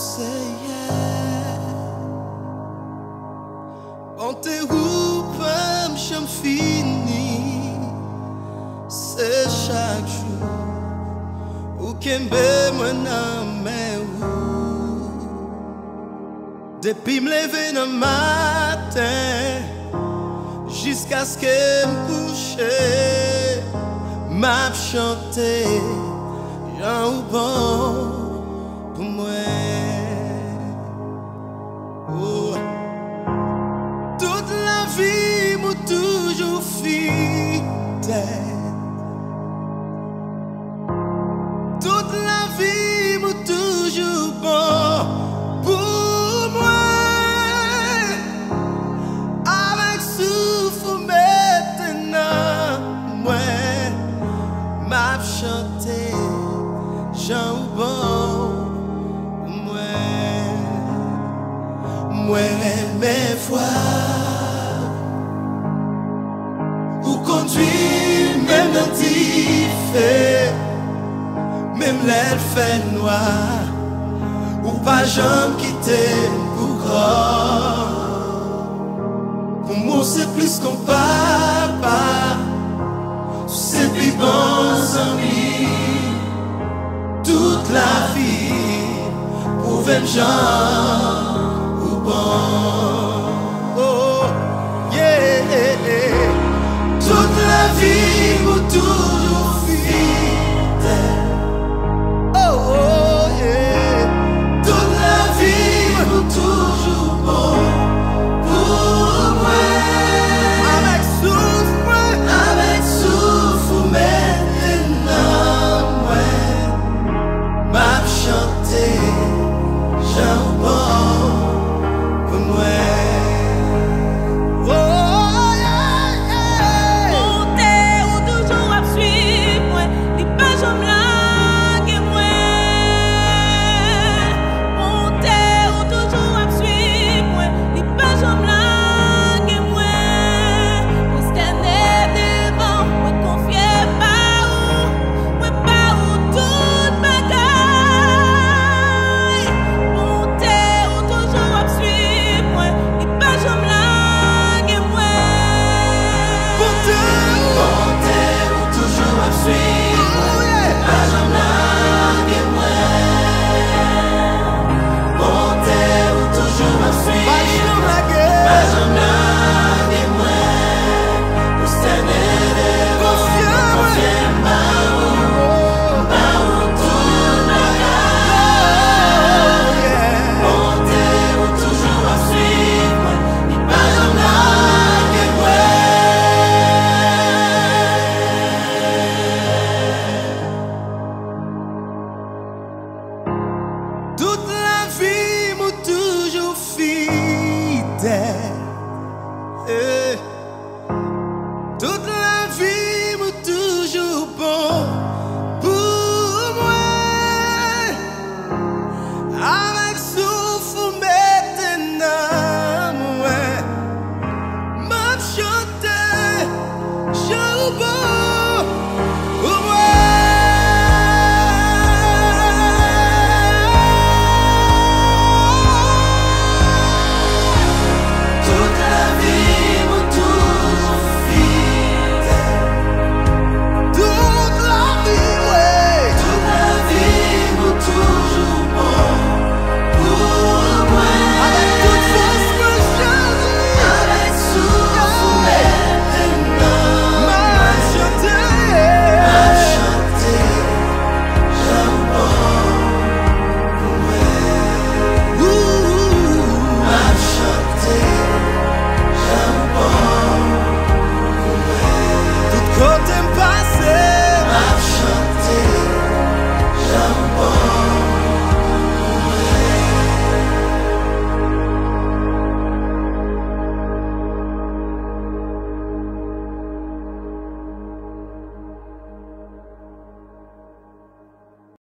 say yeah. Bonté ou pas m'cham fini, c'est chaque jour ou kembe moi nan mais ou. Depuis me lever le matin jusqu'à ce que me couche, m'a chanté Jean ou bon pour moi. Oh. Toute la vie m'a toujours fidèle. Toute la vie m'a toujours bon pour moi. Avec souffle maintenant, moi m'a chanté Jean ou bon. Moi mes fois ou conduire même dans fait, même l'air fait noir ou pas jamais quitter pour grand. Pour moi c'est plus qu'on papa, c'est plus bons amis toute la vie pour 20 gens. Oh, yeah, toute la vie.